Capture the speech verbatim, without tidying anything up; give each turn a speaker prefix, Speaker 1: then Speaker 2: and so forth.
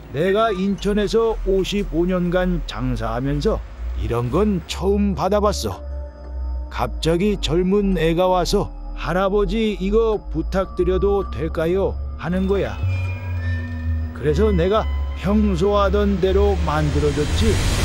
Speaker 1: 내가 인천에서 오십오 년간 장사하면서 이런 건 처음 받아봤어. 갑자기 젊은 애가 와서 할아버지 이거 부탁드려도 될까요? 하는 거야. 그래서 내가 평소 하던 대로 만들어줬지.